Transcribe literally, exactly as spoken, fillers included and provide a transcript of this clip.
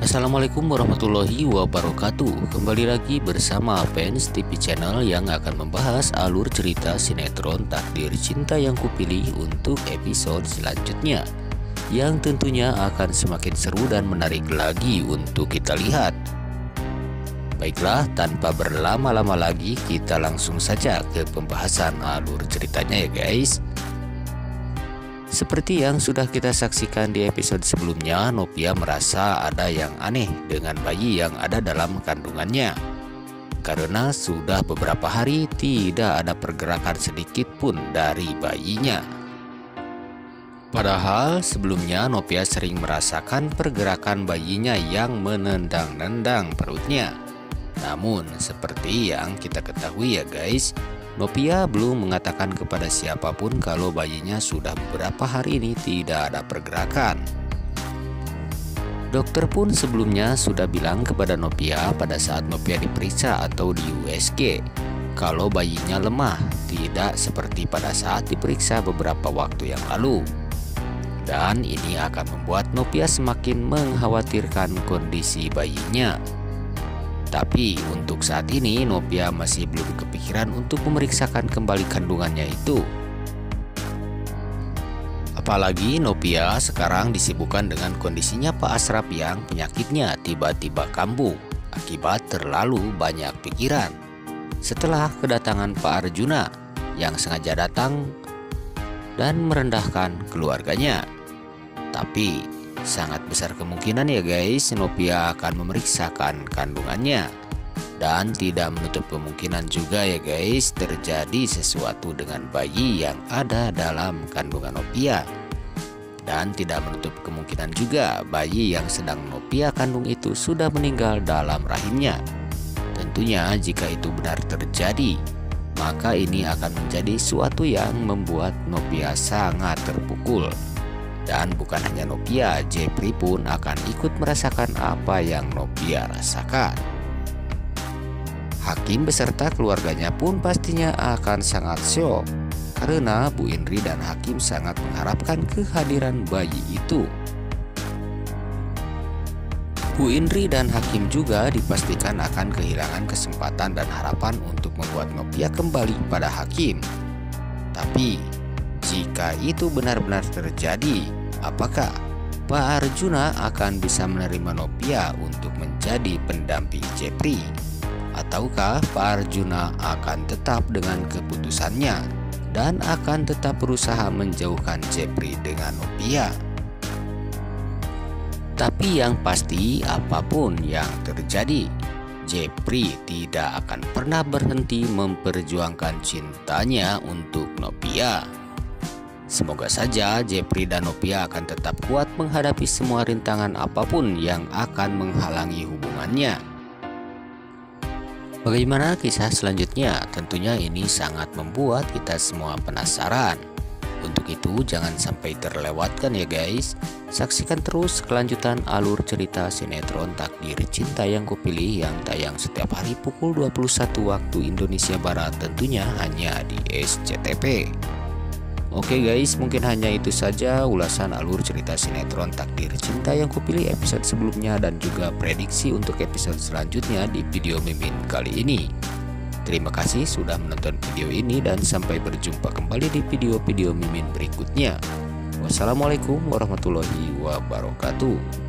Assalamualaikum warahmatullahi wabarakatuh. Kembali lagi bersama Fans T V Channel yang akan membahas alur cerita sinetron Takdir Cinta Yang Kupilih untuk episode selanjutnya, yang tentunya akan semakin seru dan menarik lagi untuk kita lihat. Baiklah, tanpa berlama-lama lagi kita langsung saja ke pembahasan alur ceritanya ya guys. Seperti yang sudah kita saksikan di episode sebelumnya, Novia merasa ada yang aneh dengan bayi yang ada dalam kandungannya. Karena sudah beberapa hari tidak ada pergerakan sedikit pun dari bayinya. Padahal sebelumnya Novia sering merasakan pergerakan bayinya yang menendang-nendang perutnya. Namun seperti yang kita ketahui ya guys, Novia belum mengatakan kepada siapapun kalau bayinya sudah beberapa hari ini tidak ada pergerakan. Dokter pun sebelumnya sudah bilang kepada Novia pada saat Novia diperiksa atau di U S G kalau bayinya lemah, tidak seperti pada saat diperiksa beberapa waktu yang lalu. Dan ini akan membuat Novia semakin mengkhawatirkan kondisi bayinya. Tapi untuk saat ini Novia masih belum kepikiran untuk memeriksakan kembali kandungannya itu. Apalagi Novia sekarang disibukkan dengan kondisinya Pak Asraf yang penyakitnya tiba-tiba kambuh akibat terlalu banyak pikiran. Setelah kedatangan Pak Arjuna yang sengaja datang dan merendahkan keluarganya. Tapi sangat besar kemungkinan ya guys, Novia akan memeriksakan kandungannya. Dan tidak menutup kemungkinan juga ya guys, terjadi sesuatu dengan bayi yang ada dalam kandungan Novia. Dan tidak menutup kemungkinan juga bayi yang sedang Novia kandung itu sudah meninggal dalam rahimnya. Tentunya jika itu benar terjadi, maka ini akan menjadi suatu yang membuat Novia sangat terpukul. Dan bukan hanya Novia, Jepri pun akan ikut merasakan apa yang Novia rasakan. Hakim beserta keluarganya pun pastinya akan sangat syok, karena Bu Indri dan Hakim sangat mengharapkan kehadiran bayi itu. Bu Indri dan Hakim juga dipastikan akan kehilangan kesempatan dan harapan untuk membuat Novia kembali pada Hakim. Tapi jika itu benar-benar terjadi, apakah Pak Arjuna akan bisa menerima Novia untuk menjadi pendamping Jepri? Ataukah Pak Arjuna akan tetap dengan keputusannya dan akan tetap berusaha menjauhkan Jepri dengan Novia? Tapi yang pasti apapun yang terjadi, Jepri tidak akan pernah berhenti memperjuangkan cintanya untuk Novia. Semoga saja Jepri dan Novia akan tetap kuat menghadapi semua rintangan apapun yang akan menghalangi hubungannya. Bagaimana kisah selanjutnya? Tentunya ini sangat membuat kita semua penasaran. Untuk itu jangan sampai terlewatkan ya guys. Saksikan terus kelanjutan alur cerita sinetron Takdir Cinta Yang Kupilih yang tayang setiap hari pukul dua puluh satu waktu Indonesia Barat, tentunya hanya di S C T V. Oke guys, mungkin hanya itu saja ulasan alur cerita sinetron Takdir Cinta Yang Kupilih episode sebelumnya dan juga prediksi untuk episode selanjutnya di video Mimin kali ini. Terima kasih sudah menonton video ini dan sampai berjumpa kembali di video-video Mimin berikutnya. Wassalamualaikum warahmatullahi wabarakatuh.